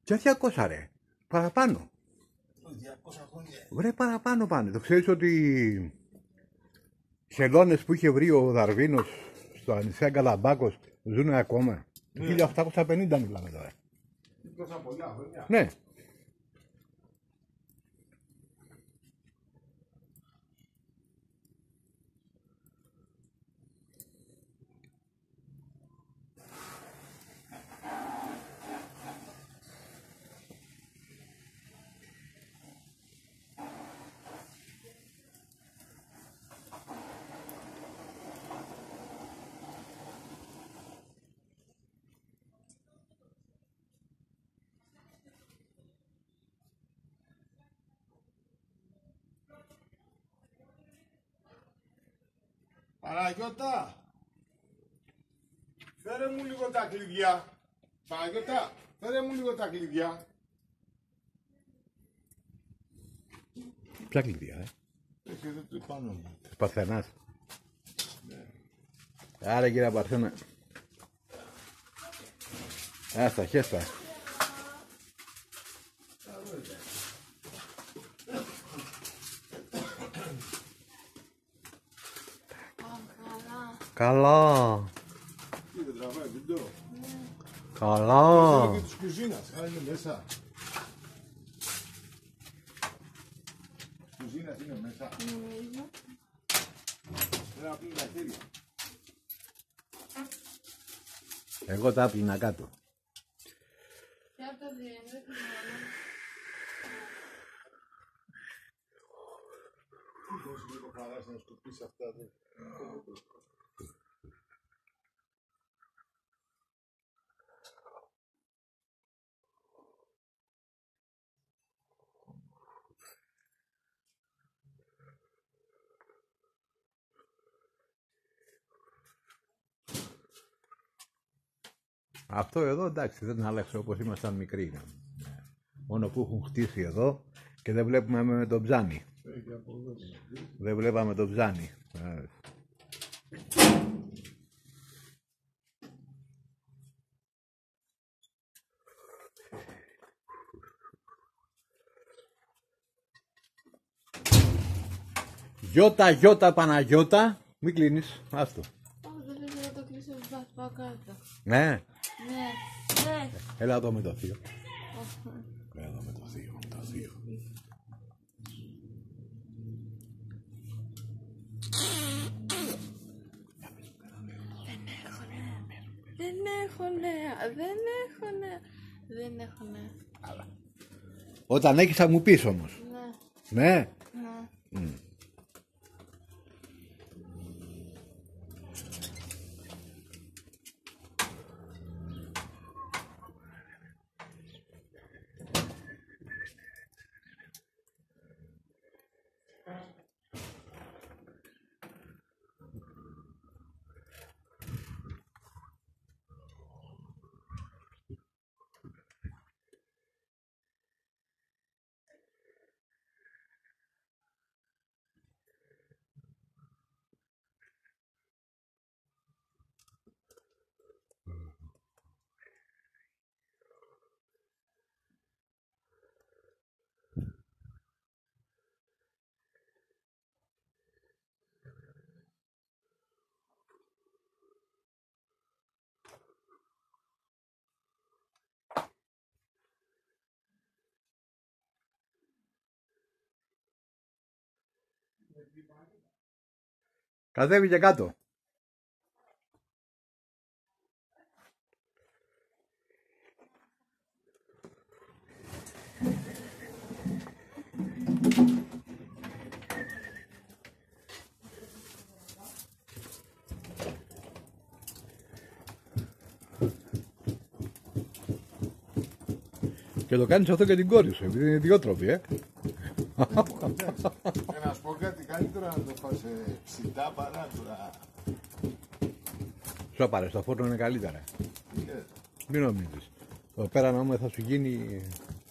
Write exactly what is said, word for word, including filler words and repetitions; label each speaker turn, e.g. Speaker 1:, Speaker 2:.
Speaker 1: Και διακόσια ρε. Παραπάνω.
Speaker 2: διακόσια χρόνια.
Speaker 1: Βρε παραπάνω πάνε. Το ξέρεις ότι οι χελώνες που είχε βρει ο Δαρβίνος στο νησί Γκαλαμπάκος ζουν ακόμα. Το χίλια οκτακόσια πενήντα μιλάμε τώρα.
Speaker 2: Τόσα πολλά χρόνια.
Speaker 1: Ναι.
Speaker 2: Παναγιώτα, φέρε μου λίγο τα κλειδιά. Παναγιώτα, φέρε μου λίγο τα κλειδιά.
Speaker 1: Ποια κλειδιά, ε?
Speaker 2: Έχει εδώ το πάνω μου.
Speaker 1: Της Παρθενάς.
Speaker 2: Ναι.
Speaker 1: Άρα κύριε Παρθένα. Άστα, χέστα. Καλά.
Speaker 2: Τι δεν τραβάει βίντεο.
Speaker 1: Καλά.
Speaker 2: Και της κουζίνας, α, είναι μέσα. Της κουζίνας είναι μέσα. Πρέπει να πλύνει τα χέρια.
Speaker 1: Εγώ τα άπλυνα κάτω.
Speaker 2: Δώσε λίγο χαράς να σκοπείς αυτά εδώ.
Speaker 1: Αυτό εδώ εντάξει δεν άλλαξε όπως ήμασταν μικροί. Μόνο που έχουν χτίσει εδώ και δεν βλέπουμε με το ψάνι. Δεν βλέπαμε το ψάνι. Γιώτα, Γιώτα, Παναγιώτα. Μην κλείνεις, άστο.
Speaker 3: Όχι, δεν θέλω να το κλείσω, θα πάω κάτω.
Speaker 1: Ναι.
Speaker 3: Ναι, ναι.
Speaker 1: Έλα εδώ με το θείο. Έλα εδώ με το θείο, με το θείο.
Speaker 3: Δεν έχουνε, δεν έχουνε, δεν έχουνε.
Speaker 1: Όταν έχεις θα μου πεις όμως.
Speaker 3: Ναι,
Speaker 1: Ναι.
Speaker 3: ναι.
Speaker 1: Mm. Κατέβη και κάτω. Και το κάνεις αυτό και την κόρη σου, επειδή είναι ιδιότροπη, ε.
Speaker 2: Και να σου πω κάτι καλύτερο να το φας ψητά παρά τώρα.
Speaker 1: Σου πάρε, στο φόρνο είναι καλύτερα.
Speaker 2: Yeah.
Speaker 1: Μην νομίζεις. Εδώ πέρα να θα σου γίνει